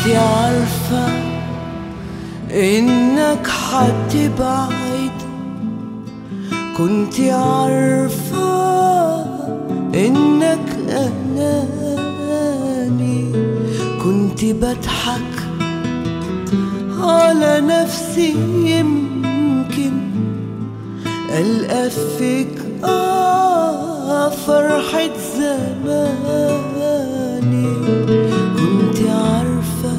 كنت عارفة إنك هتبعد، كنت عارفة إنك أناني، كنت بضحك على نفسي يمكن ألقى فيك فرحة زماني. كنت عارفة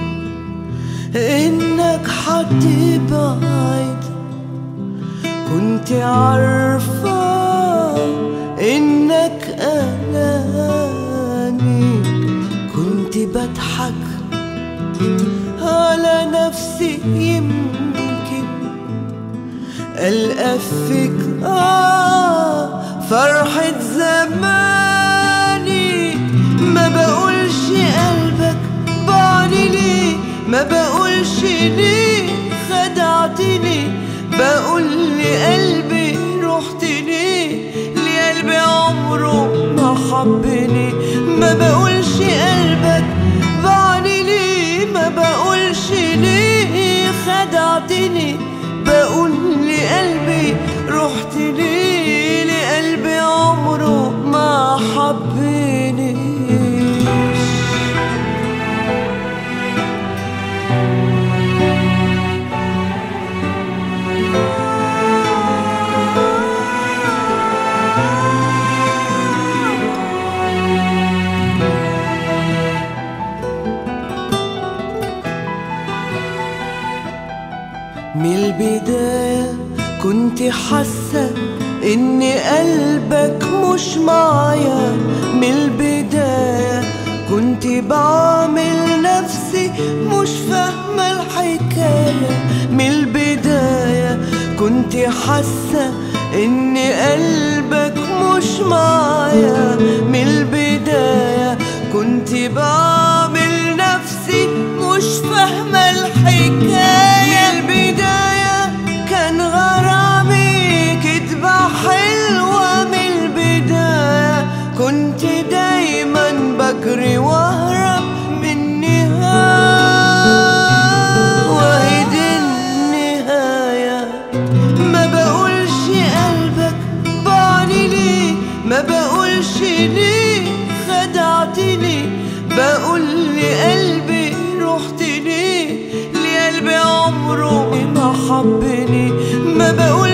إنك هتبعد، كنت عارفة إنك أناني، كنت بضحك على نفسي يمكن ألقى فيك فرحة زماني. ما بقولش قلبك باعني ليه، ما بقولش ليه خدعتني، بقول لقلبي رحت ليه، لقلبي عمره ما حبني. ما بقولش قلبك باعني ليه، ما بقولش ليه خدعتني، بقول لقلبي رحت ليه، لقلبي عمره ما حبنيش. من البداية كنت حاسة إن قلبك مش معايا، من البداية كنت بعمل نفسي مش فاهمة الحكاية، من البداية كنت حاسة إن قلبك مش معايا، من البداية كنت بعمل نفسي مش فاهمة الحكاية. من البداية كان غرامي كدبة حلوة، من البداية كنت دايما بجري واهرب من النهاية، وهي دي النهاية. ما بقولش قلبك باعني ليه، ما بقولش ليه خدعتني، بقول لقلبي رحت ليه، لقلبي عمره ما حبني. ما بقول